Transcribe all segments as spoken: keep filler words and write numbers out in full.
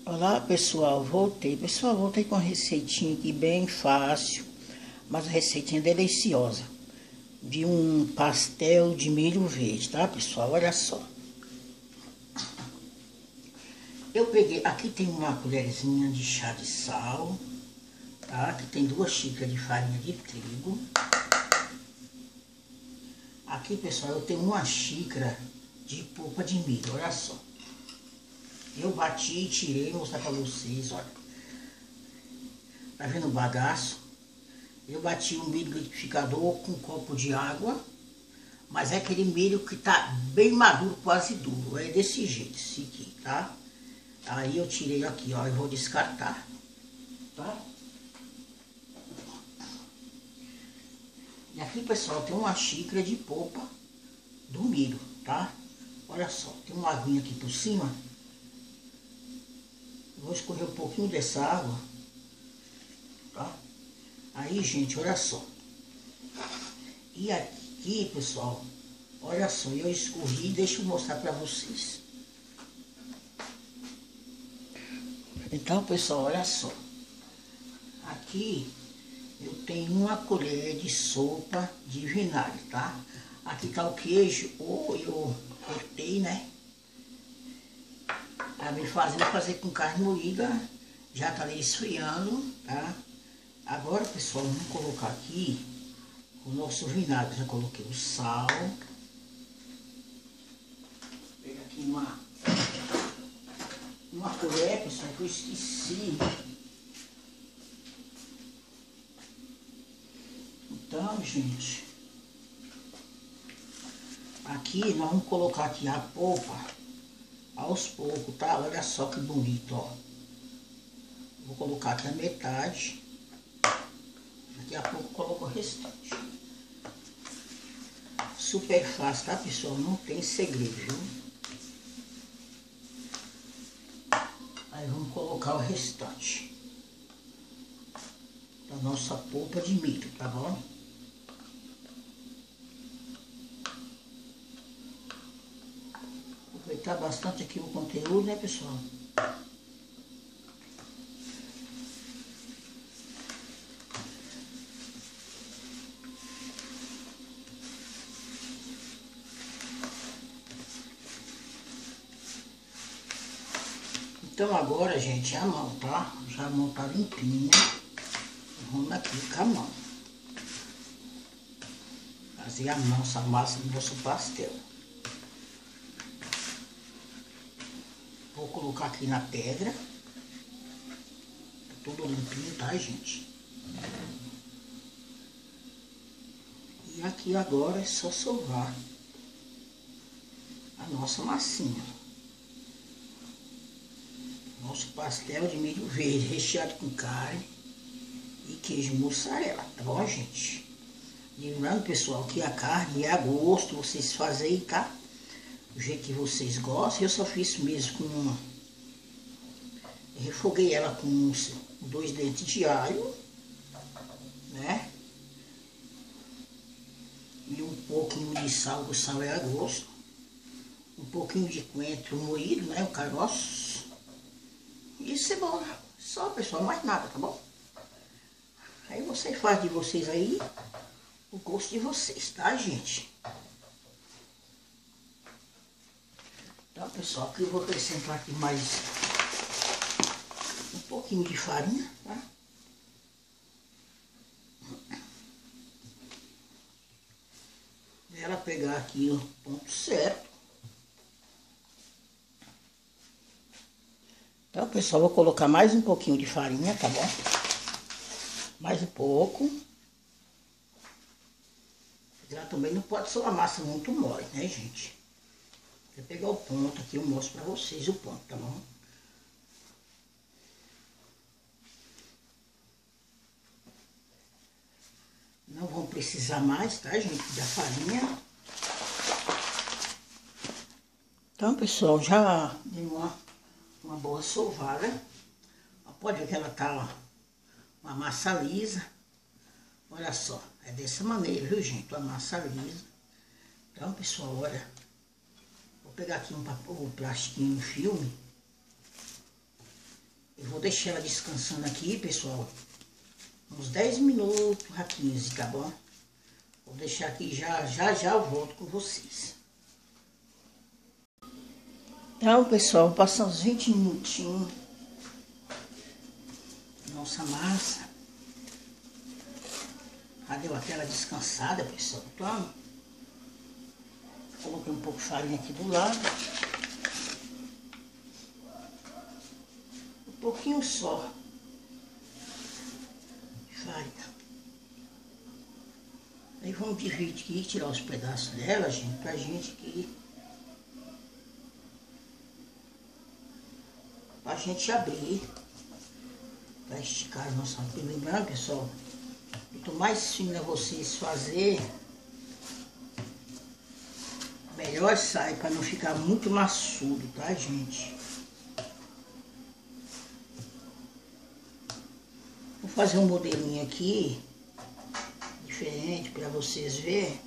Olá pessoal, voltei. Pessoal, voltei com uma receitinha aqui bem fácil, mas a receitinha deliciosa. De um pastel de milho verde, tá pessoal? Olha só. Eu peguei, aqui tem uma colherzinha de chá de sal, tá? Aqui tem duas xícaras de farinha de trigo. Aqui pessoal, eu tenho uma xícara de polpa de milho, olha só. Eu bati e tirei, vou mostrar pra vocês, olha. Tá vendo o bagaço? Eu bati o milho liquidificador com um copo de água, mas é aquele milho que tá bem maduro, quase duro. É desse jeito, esse aqui, tá? Aí eu tirei aqui, ó, e vou descartar, tá? E aqui, pessoal, tem uma xícara de polpa do milho, tá? Olha só, tem uma aguinha aqui por cima. Vou escorrer um pouquinho dessa água, tá? Aí, gente, olha só. E aqui, pessoal, olha só, eu escorri, deixa eu mostrar pra vocês. Então, pessoal, olha só. Aqui eu tenho uma colher de sopa de vinagre, tá? Aqui tá o queijo, ou eu cortei, né? Pra me fazer, fazer com carne moída, já tá ali esfriando, tá? Agora, pessoal, vamos colocar aqui o nosso vinagre. Já coloquei o sal. Vou pegar aqui uma, uma colher, pessoal, que eu esqueci. Então, gente, aqui nós vamos colocar aqui a polpa aos poucos, tá? Olha só que bonito, ó. Vou colocar aqui a metade. Daqui a pouco eu coloco o restante. Super fácil, tá, pessoal? Não tem segredo, viu? Aí vamos colocar o restante da nossa polpa de milho, tá bom? Aproveitar bastante aqui o conteúdo, né, pessoal? Então agora, gente, a mão, tá? Já a mão tá limpinha. Vamos aqui com a mão. Fazer a nossa massa do nosso pastel. Vou colocar aqui na pedra. Tá tudo limpinho, tá, gente? E aqui agora é só sovar a nossa massinha. Nosso pastel de milho verde, recheado com carne e queijo mussarela, tá bom, gente? Lembrando, pessoal, que a carne é a gosto, vocês fazem, tá? Do jeito que vocês gostam. Eu só fiz mesmo com uma... Eu refoguei ela com uns dois dentes de alho, né? E um pouquinho de sal, o sal é a gosto. Um pouquinho de coentro moído, né? O caroço. E cebola. Só, pessoal, mais nada, tá bom? Aí você faz de vocês aí o gosto de vocês, tá, gente? Então, pessoal, aqui eu vou acrescentar aqui mais um pouquinho de farinha, tá? Ela pegar aqui o ponto certo. Então, pessoal, vou colocar mais um pouquinho de farinha, tá bom? Mais um pouco. Já também não pode ser uma massa muito mole, né, gente? Vou pegar o ponto aqui, eu mostro pra vocês o ponto, tá bom? Não vão precisar mais, tá, gente, da farinha. Então, pessoal, já dei uma, uma boa sovada. Pode ver que ela tá, ó, uma massa lisa. Olha só, é dessa maneira, viu, gente? Uma massa lisa. Então, pessoal, olha. Vou pegar aqui um, um plastiquinho, um filme. vou deixar ela descansando aqui, pessoal. Uns dez minutos, a quinze, tá bom? Vou deixar aqui já, já, já eu volto com vocês. Então, pessoal, passar uns vinte minutinhos. Nossa massa. Já deu aquela descansada, pessoal. Então, coloquei um pouco de farinha aqui do lado. Um pouquinho só de farinha. Aí vamos dividir aqui, tirar os pedaços dela, gente, pra gente aqui. Pra gente abrir. Pra esticar a nossa... Lembrando, pessoal, quanto mais fina vocês fazer, melhor sai, para não ficar muito maçudo, tá, gente? Vou fazer um modelinho aqui, diferente, para vocês verem.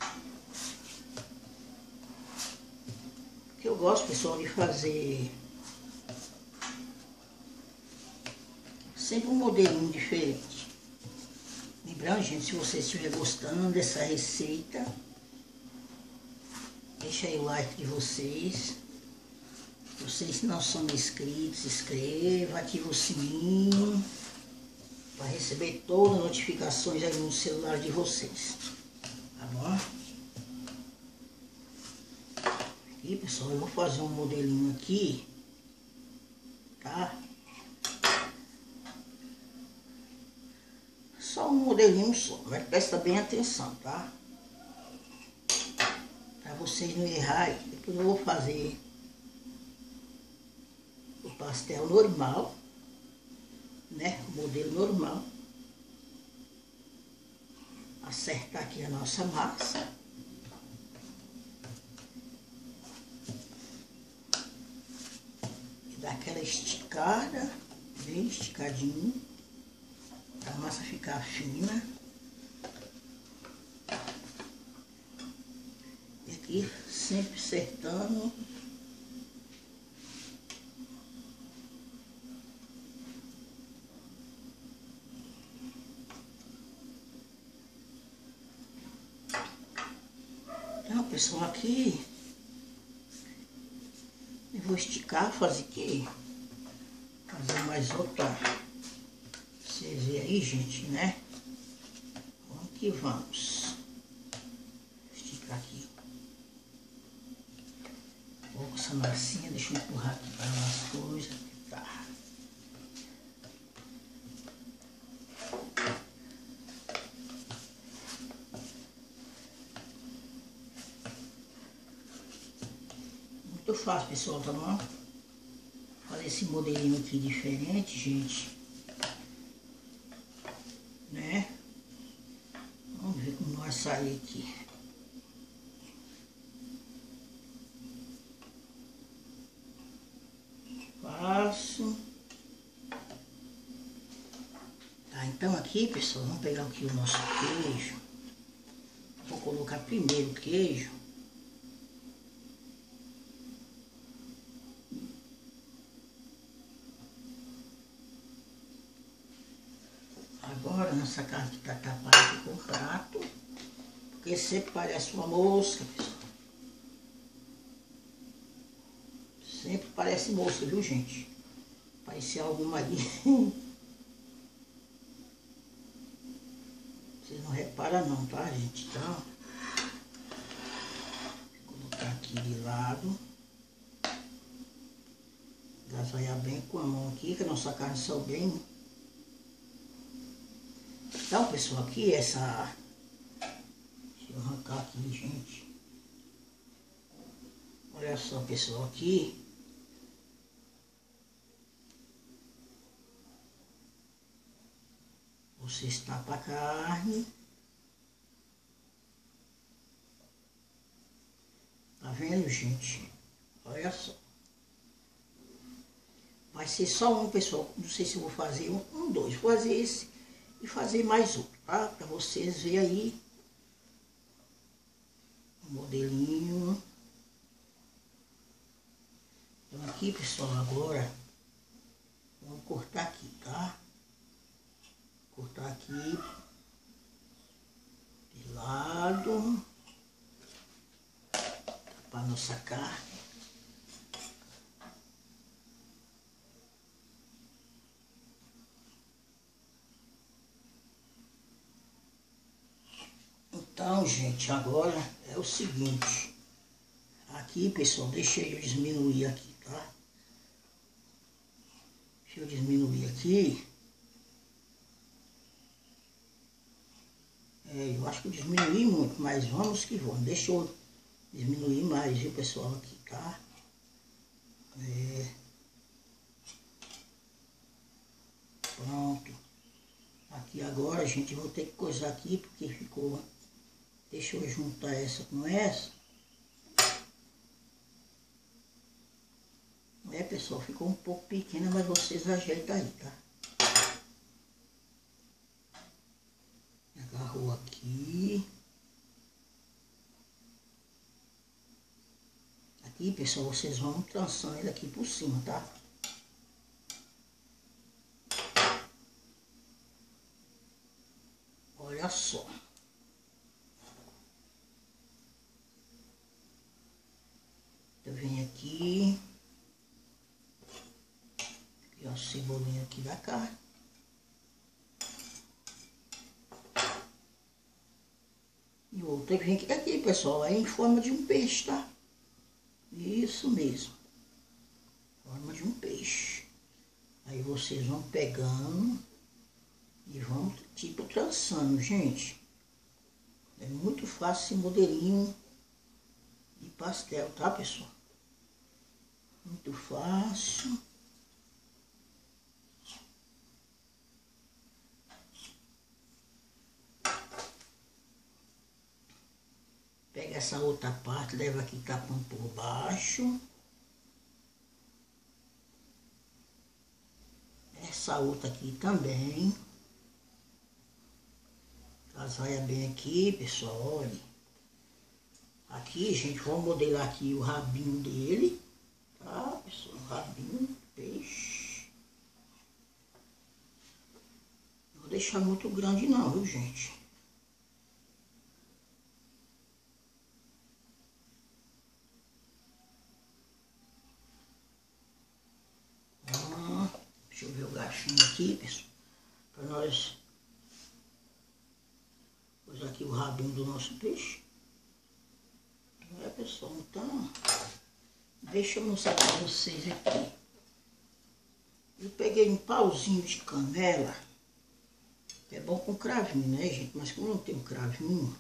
Porque eu gosto, pessoal, de fazer sempre um modelinho diferente. Lembrando, gente, se você estiver gostando dessa receita, deixa aí o like de vocês. Vocês que não são inscritos, se inscreva, ativa o sininho para receber todas as notificações aí no celular de vocês. Tá bom? Aqui, pessoal, eu vou fazer um modelinho aqui, tá? Só um modelinho só, mas presta bem atenção, tá? Pra vocês não errarem, depois eu vou fazer o pastel normal, né? O modelo normal. Acertar aqui a nossa massa. E dar aquela esticada, bem esticadinho. A massa ficar fina. E aqui sempre acertando. Então, pessoal, aqui eu vou esticar, fazer aqui, fazer mais outra. Vocês veem aí, gente, né? Vamos que vamos. Esticar aqui. Vou com essa massinha, deixa eu empurrar aqui para as coisas. Tá. Muito fácil, pessoal, tá bom? Fazer esse modelinho aqui diferente, gente. Né? Vamos ver como vai sair aqui. Passo. Tá, então aqui, pessoal, vamos pegar aqui o nosso queijo. Vou colocar primeiro o queijo. Agora, nossa carne está tapada aqui com o prato, porque sempre parece uma mosca, pessoal. Sempre parece mosca, viu, gente? Parecia alguma ali. Vocês não reparam não, tá, gente? Então, vou colocar aqui de lado. Agasalhar bem com a mão aqui, que a nossa carne saiu bem. Então, pessoal, aqui essa... Deixa eu arrancar aqui, gente. Olha só, pessoal, aqui. Você estapa a carne. Tá vendo, gente? Olha só. Vai ser só um, pessoal. Não sei se eu vou fazer um, um dois. Vou fazer esse. E fazer mais outro, tá? Pra vocês verem aí o modelinho. Então aqui, pessoal, agora vamos cortar aqui de lado para nossa carne. Então, gente, agora é o seguinte. Aqui, pessoal, deixa eu diminuir aqui, tá? Deixa eu diminuir aqui. É, eu acho que eu diminuí muito, mas vamos que vamos. Deixa eu diminuir mais, viu, pessoal, aqui, tá? É. Pronto. Aqui agora, gente, eu vou ter que coisar aqui, porque ficou... Deixa eu juntar essa com essa. É, pessoal, ficou um pouco pequena, mas vocês ajeitam aí, tá? Agarrou aqui. Aqui, pessoal, vocês vão trançando ele aqui por cima, tá? Olha só. Eu venho aqui. E a cebolinha aqui da carne. E outra vem aqui, aqui, pessoal, é em forma de um peixe, tá? Isso mesmo. Forma de um peixe. Aí vocês vão pegando e vão, tipo, trançando, gente. É muito fácil esse modelinho de pastel, tá, pessoal? Muito fácil. Pega essa outra parte, leva aqui tapando por baixo. Essa outra aqui também. Casaia bem aqui, pessoal, olha. Aqui, gente, vamos modelar aqui o rabinho dele. Tá, pessoal, o rabinho do peixe. Não vou deixar muito grande não, viu, gente? Deixa eu ver o gachinho aqui, pessoal, para nós usar aqui o rabinho do nosso peixe. É, pessoal, então, deixa eu mostrar para vocês aqui. Eu peguei um pauzinho de canela, que é bom com cravinho, né, gente? Mas como não tem um cravinho,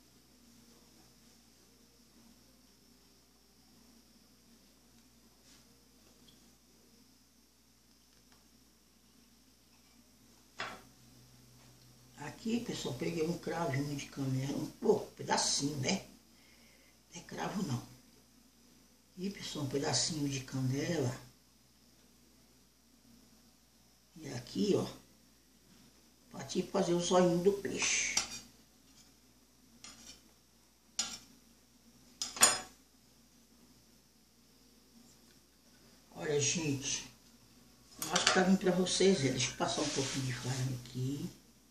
aqui, pessoal, peguei um cravinho de canela, um pouco, um pedacinho, né? Não é cravo, não. E, pessoal, um pedacinho de canela. E aqui, ó, pra tipo fazer o zoinho do peixe. Olha, gente, eu acho que tá vindo pra vocês. Deixa eu passar um pouquinho de farinha aqui.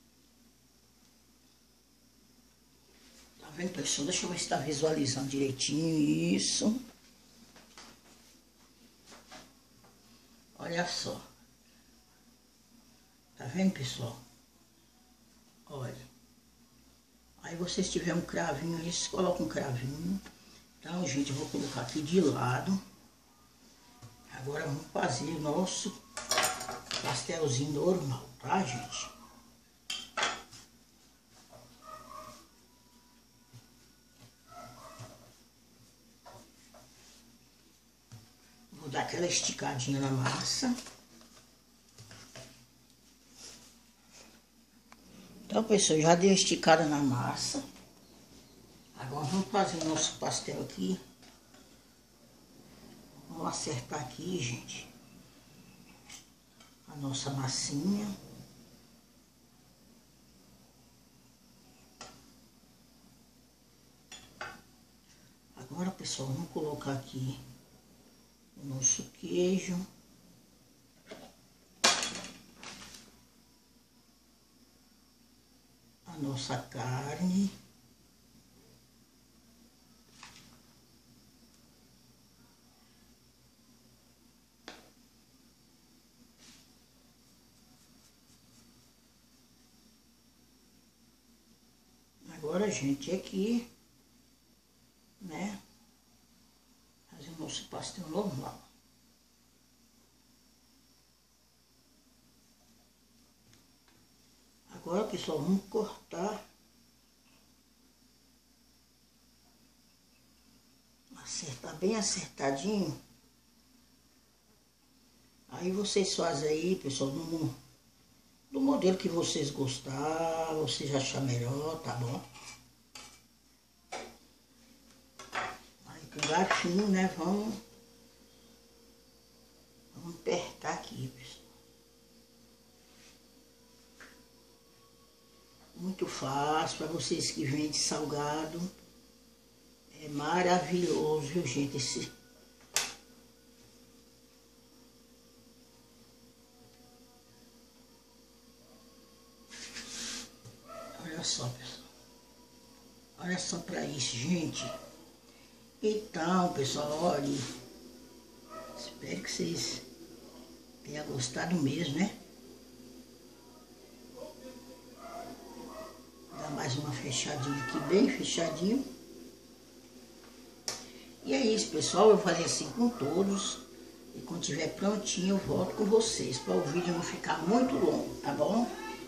Vem, pessoal, deixa eu ver se está visualizando direitinho isso. Olha só. Tá vendo, pessoal? Olha. Aí vocês tiverem um cravinho aí, vocês colocam um cravinho. Então, gente, eu vou colocar aqui de lado. Agora vamos fazer o nosso pastelzinho normal, tá, gente? Vou dar aquela esticadinha na massa. Então, pessoal, já dei a esticada na massa. Agora vamos fazer o nosso pastel aqui. Vamos acertar aqui, gente, a nossa massinha. Agora, pessoal, vamos colocar aqui o nosso queijo. a nossa carne. Agora, gente, aqui, né, fazer o nosso pastel normal. Agora, pessoal, vamos cortar, acertar bem acertadinho. Aí vocês fazem aí, pessoal, no, do modelo que vocês gostaram, vocês achar melhor, tá bom? Aí com o garfinho, né, vamos, vamos apertar aqui, pessoal. Muito fácil, para vocês que vendem salgado. É maravilhoso, viu, gente? Esse... Olha só, pessoal. Olha só para isso, gente. Então, pessoal, olha. Espero que vocês tenham gostado mesmo, né? Mais uma fechadinha aqui, bem fechadinho. E é isso, pessoal. Eu vou fazer assim com todos. E quando tiver prontinho, eu volto com vocês. Para o vídeo não ficar muito longo, tá bom?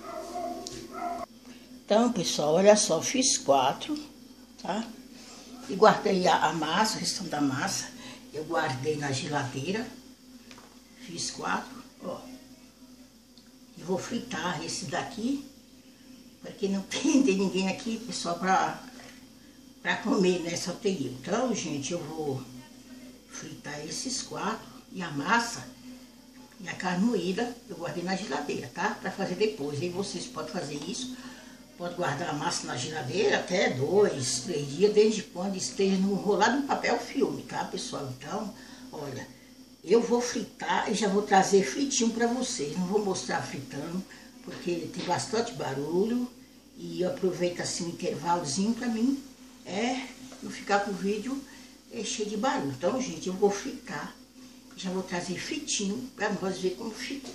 Então, pessoal, olha só. Fiz quatro, tá? E guardei a, a massa, a questão da massa. Eu guardei na geladeira. Fiz quatro, ó. E vou fritar esse daqui. Porque não tem, tem ninguém aqui, pessoal, pra, pra comer, né? Só tem eu. Então, gente, eu vou fritar esses quatro. E a massa e a carne moída eu guardei na geladeira, tá? Pra fazer depois. Aí vocês podem fazer isso. Pode guardar a massa na geladeira até dois, três dias, desde quando esteja no, enrolado no papel filme, tá, pessoal? Então, olha, eu vou fritar e já vou trazer fritinho pra vocês. Não vou mostrar fritando, porque tem bastante barulho e eu aproveito assim um intervalozinho para mim é não ficar com o vídeo é, cheio de barulho. Então, gente, eu vou fritar, já vou trazer fritinho para nós ver como ficou.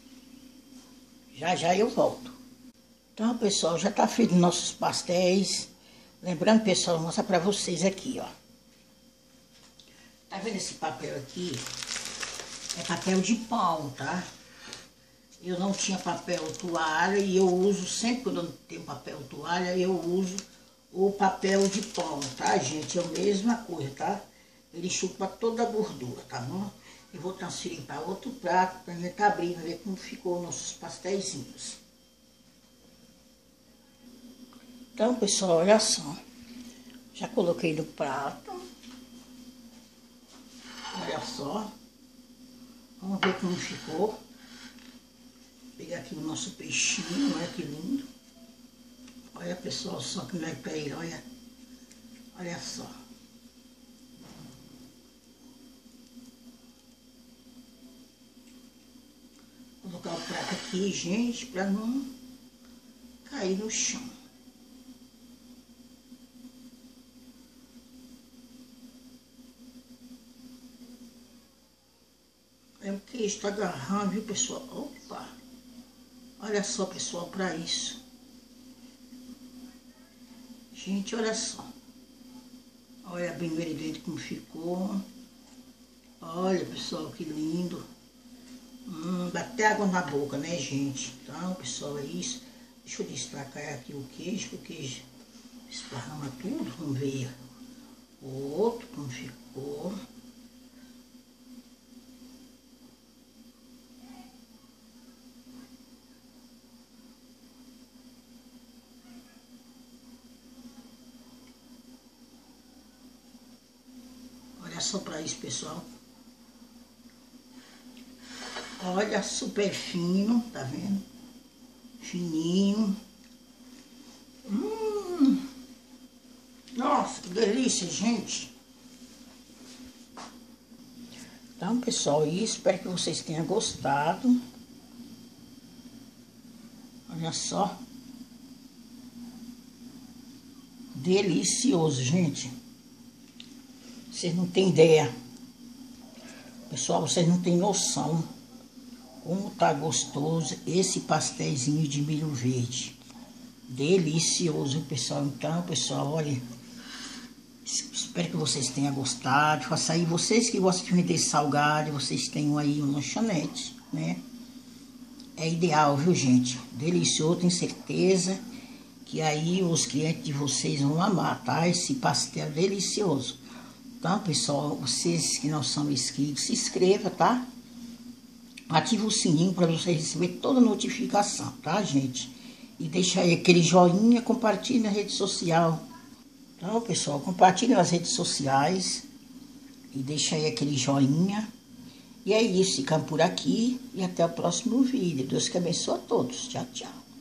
Já já eu volto. Então, pessoal, já tá feito nossos pastéis. Lembrando, pessoal, vou mostrar para vocês aqui, ó. Tá vendo esse papel aqui? É papel de pão, tá? Eu não tinha papel toalha e eu uso, sempre quando eu não tenho papel toalha, eu uso o papel de pão, tá, gente? É a mesma coisa, tá? Ele chupa toda a gordura, tá bom? Eu vou transferir para outro prato, pra gente abrir, pra ver como ficou os nossos pastéisinhos. Então, pessoal, olha só. Já coloquei no prato. Olha só. Vamos ver como ficou. Vou pegar aqui o nosso peixinho, olha que lindo. Olha, pessoal, só que não é pra ele, olha. Olha só. Vou colocar o prato aqui, gente, pra não cair no chão. É o que está agarrando, viu, pessoal? Opa! Olha só, pessoal, para isso. Gente, olha só. Olha bem ele dentro como ficou. Olha, pessoal, que lindo. Hum, dá até água na boca, né, gente? Então, pessoal, é isso. Deixa eu destacar aqui o queijo, que o queijo esparrama tudo. Vamos ver o outro como ficou. Só para isso, pessoal. Olha, super fino, tá vendo? Fininho. Hum. Nossa, que delícia, gente. Então, pessoal, isso, espero que vocês tenham gostado. Olha só. Delicioso, gente. Vocês não têm ideia. Pessoal, vocês não têm noção como tá gostoso esse pastelzinho de milho verde. Delicioso, pessoal. Então, pessoal, olha, espero que vocês tenham gostado. Faça aí, vocês que gostam de vender salgado, vocês tenham aí um lanchonete, né? É ideal, viu, gente? Delicioso, tenho certeza que aí os clientes de vocês vão amar, tá? Esse pastel delicioso. Então, pessoal, vocês que não são inscritos, se inscreva, tá? Ativa o sininho para você receber toda a notificação, tá, gente? E deixa aí aquele joinha, compartilhe na rede social. Então, pessoal, compartilhe nas redes sociais e deixa aí aquele joinha. E é isso, ficamos por aqui e até o próximo vídeo. Deus que abençoe a todos. Tchau, tchau.